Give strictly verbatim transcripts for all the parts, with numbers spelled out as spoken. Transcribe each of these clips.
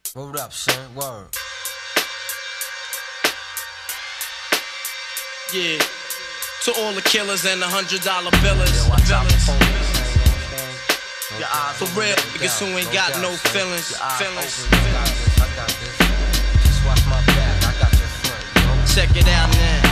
Word up, son. Word. Yeah. To all the killers and the hundred dollar billers. Yeah, watch out for police, man, you know what I'm saying? Your eyes for real, niggas who ain't got no feelings. Feelings. I got this, I got this. Just watch my back, I got your front, you know? Check it out now.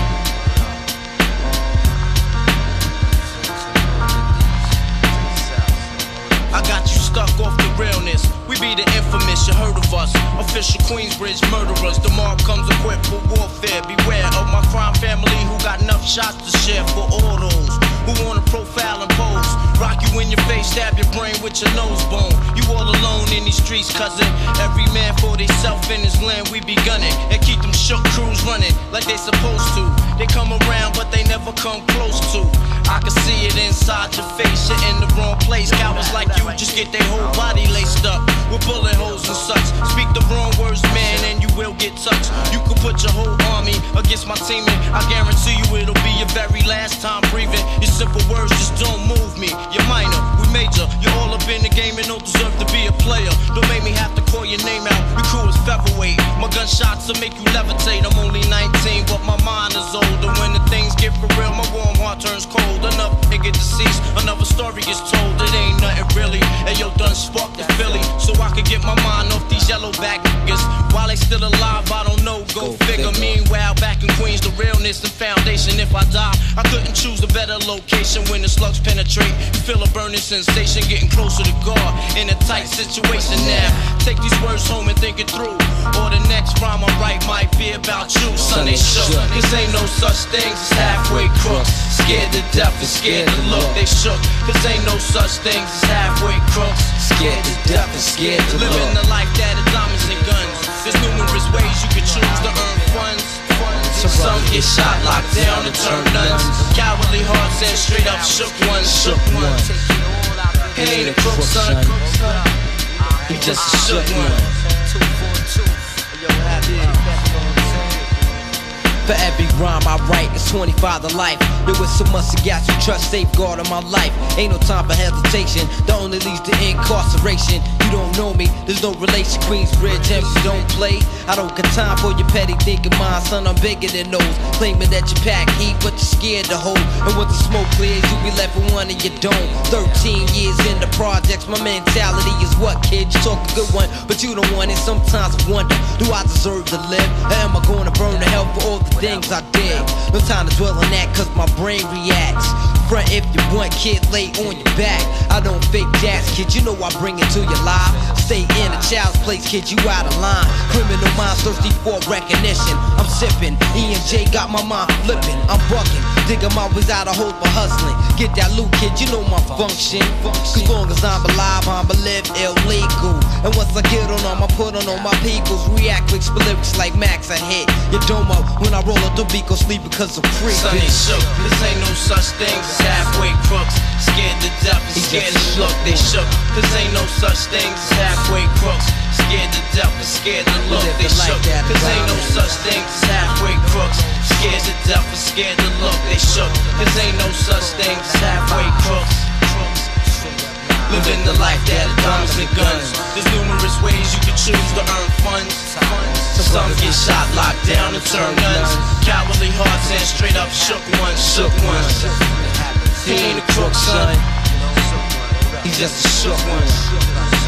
I got you stuck off the realness. We be the infamous, you heard of us. Official Queensbridge murderers. The mob comes equipped for warfare. Beware of my crime family who got enough shots to share for all those who wanna profile and pose. Rock you in your face, stab your brain with your nose bone. You all alone in these streets, cousin. Every man for theyself in his land, we be gunning. And keep them shook crews running like they supposed to. They come around, but they never come close to. I can see it inside your face, you're in the wrong place. Cowards like you just get their whole body laced up with bullet holes and such. Speak the wrong words, man, and you will get touched. You could put your whole army against my team, and I guarantee you it'll be your very last time breathing. Your simple words just don't move me. You're minor, we major. You're all up in the game and don't deserve to be a player. Don't make me have to call your name out. Your crew is featherweight. My gunshots will make you levitate. I'm only nineteen, but my mind is older. When the things get for real, my warm heart turns cold. Another nigga deceased, another story gets told. It ain't nothing really. And yo, done sparked the Philly, so I could get my mind off these yellowback niggas. While they still alive, I don't know, go, go figure. figure. Meanwhile, back in Queens, the realness and foundation. If I die, I couldn't choose a better location. When the slugs penetrate, you feel a burning sensation, getting closer to God in a tight situation now. Take these words home and think it through, or the next rhyme I write might be about you. Son, they shook, cause ain't no such things as halfway crooks. Scared to death and scared to look, they shook, cause ain't no such things as halfway crooks. Scared to death and scared to look. Living the life that is diamonds and guns. There's numerous ways you can choose to earn funds. Some get shot, locked down, and turn nuns. Cowardly hearts and straight up shook ones. Shook ones. He ain't a crook, son. He just a shook one. For every rhyme I write, it's twenty-five to life. There was so much to gas you trust, safeguard in my life. Ain't no time for hesitation, that only leads to incarceration. You don't know me, there's no relation. Queensbridge, and you don't play. I don't got time for your petty thinking, mine, son, I'm bigger than those. Claiming that you pack heat, but you're scared to hold. And when the smoke clears, you be left with one and you don't. Thirteen years in the projects, my mentality is what, kid? You talk a good one, but you don't want it. Sometimes I wonder, do I deserve to live? Or am I gonna burn to hell for all the things I did? No time to dwell on that, cause my brain reacts. Front if you want, kid, lay on your back. I don't fake jazz, kid, you know I bring it to your life. Stay in a child's place, kid, you out of line. Criminal minds thirsty for recognition. I'm sipping, E and J got my mind flipping. I'm bucking, digging my ways out of hope for hustling. Get that loot, kid, you know my function. Cause long as I'm alive, I'ma live illegal. And once I get on them, I put on all my peoples. React quick, spit lyrics like Max, I hit your domo. When I roll up the beat, go sleep because I'm free. Son, they shook, cause ain't no such thing as halfway crooks. Scared to death and scared to look, they shook, cause ain't no such thing as halfway crooks. Scared to death and scared to look, they shook, cause ain't no such thing as halfway crooks. Scared to death and scared to look, they shook, cause ain't no such thing as halfway crooks. Living the life that is diamonds and guns. There's numerous ways you can choose to earn funds. Some get shot, locked down, and turn nuns. Cowardly hearts and straight up shook ones, shook ones. He ain't a crook, son. He's just a shook one.